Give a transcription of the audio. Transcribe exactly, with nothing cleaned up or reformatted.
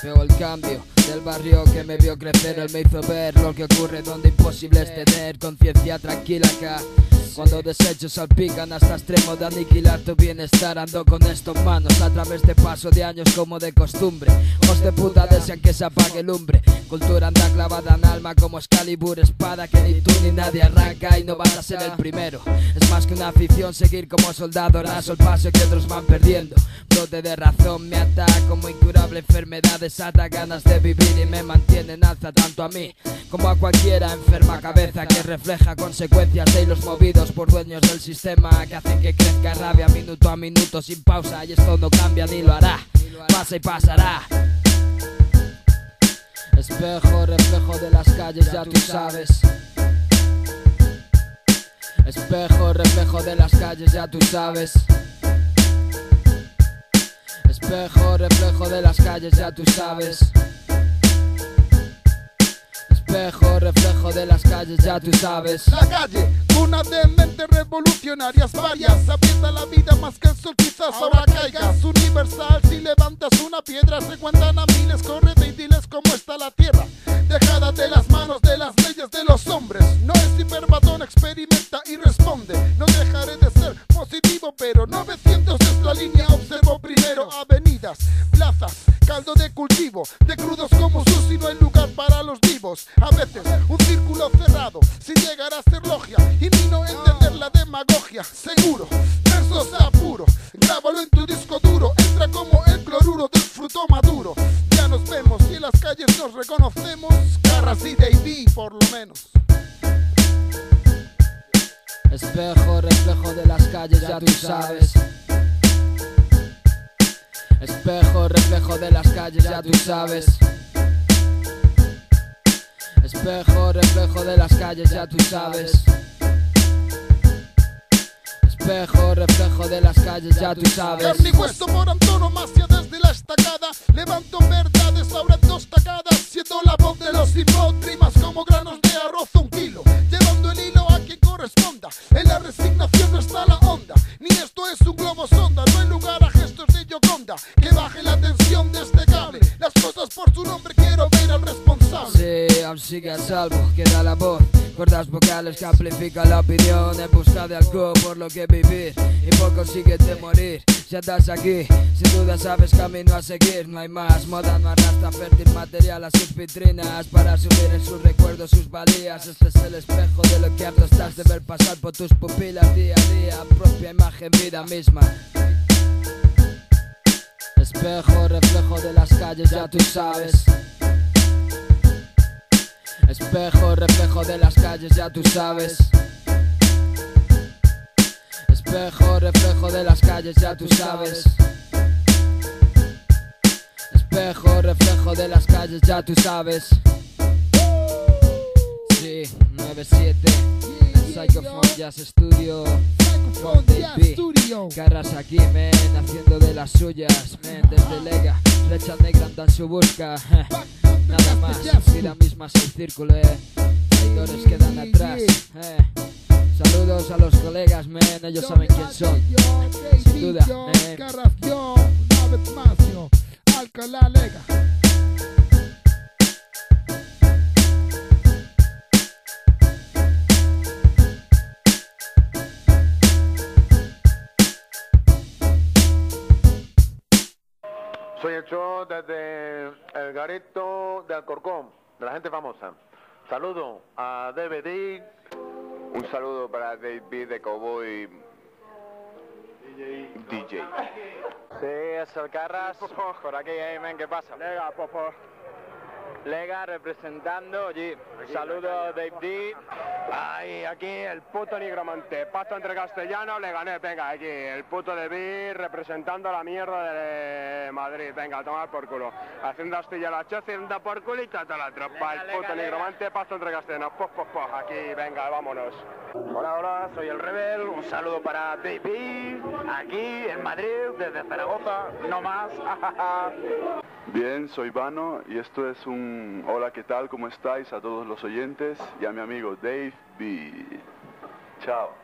Veo el cambio del barrio que me vio crecer. Él me hizo ver lo que ocurre donde imposible es tener conciencia tranquila acá. Cuando desechos salpican hasta extremo de aniquilar tu bienestar. Ando con esto en manos a través de paso de años como de costumbre. Hijos de puta desean que se apague lumbre. Cultura anda clavada en alma como Excalibur, espada que ni tú ni nadie arranca. Y no vas a ser el primero. Es más que una afición seguir como soldado raso el paso que otros van perdiendo. Brote de razón me ata como incurable enfermedad. Desata ganas de vivir y me mantiene en alza tanto a mí como a cualquiera enferma cabeza que refleja consecuencias de hilos movidos por dueños del sistema que hacen que crezca rabia minuto a minuto sin pausa. Y esto no cambia ni lo hará, pasa y pasará. Espejo, reflejo de las calles, ya tú sabes. Espejo, reflejo de las calles, ya tú sabes. Espejo, reflejo de las calles, ya tú sabes. Espejo, reflejo de las calles, ya tú sabes. La calle, cuna de mentes revolucionarias varias. Aprieta la vida más que el sol, quizás ahora caigas. Universal, si levantas una piedra se cuentan a miles. Córrete y diles cómo está la tierra. Dejada de las manos de las leyes de los hombres. No es hiperbatón, experimenta y responde. No dejaré de ser positivo, pero novecientos es la línea. Observo primero avenidas, plazas, caldo de cultivo. De crudos como sushi no hay lugar para los vivos. A veces un círculo cerrado sin llegar a ser logia. Y mi no entender la demagogia. Seguro, versos a puro. Grábalo en tu disco duro. Entra como el cloruro del fruto maduro. Ya nos vemos y en las calles nos reconocemos. Garras y Davey por lo menos. Espejo, reflejo de las calles, ya tú sabes. Espejo, reflejo de las calles, ya tú sabes. Espejo, reflejo de las calles, ya tú sabes. Espejo, reflejo de las calles, ya tú sabes. Carne y hueso por antonomasia desde la estacada. Levanto verdades ahora en dos tacadas. Siendo la voz de los hip-hop, rimas como granos de arroz a un kilo. Llevando el hilo a quien corresponda. En la resignación no está la onda. Ni esto es un globo sonda. No hay lugar a gestos de Yoconda. Que baje la tensión de este cable. Las cosas por su nombre, quiero ver al responsable. Sí, aún sigue a salvo, queda la voz. Cuerdas vocales que amplifican la opinión. En busca de algo por lo que vivir y por consiguiente morir. Si andas aquí, sin duda sabes camino a seguir. No hay más, moda no arrastra fértil material a sus vitrinas para subir en sus recuerdos sus valías. Este es el espejo de lo que harto estás de ver pasar por tus pupilas día a día. Propia imagen, vida misma. Espejo, reflejo de las calles, ya tú sabes. Espejo, reflejo de las calles, ya tú sabes. Espejo, reflejo de las calles, ya tú sabes. Espejo, reflejo de las calles, ya tú sabes. Sí, nueve siete Psychophone Jazz Studio con Davey. Garras aquí, men, haciendo de las suyas, men, desde Lega, flecha negra anda en su busca. Nada más, vida misma es el círculo, eh. Traidores quedan atrás, eh. Saludos a los colegas, men, ellos saben quién son. Sin duda, men. Garras yo, una vez más yo, Alcalá Lega. Soy el show desde el garito de Alcorcón, de la gente famosa. Saludo a D V D. Un saludo para Dave B de Cowboy D J. Sí, es el Carras. Por aquí, hey, men, ¿qué pasa? Lega, popo. Lega representando allí. Saludo a Dave D. Ay, aquí el puto nigromante. Pacto entre castellanos, le gané. Venga, aquí el puto de B representando la mierda de Madrid. Venga, a tomar por culo. Haciendo astilla la choza, haciendo por culo y toda la tropa. El puto nigromante, pacto entre castellanos. Pof, pof, pof. Aquí, venga, vámonos. Hola, hola, soy el Rebel. Un saludo para Dave B. Aquí en Madrid, desde Zaragoza. No más. Bien, soy Vano y esto es un hola, ¿qué tal? ¿Cómo estáis? A todos los oyentes y a mi amigo Dave B. Chao.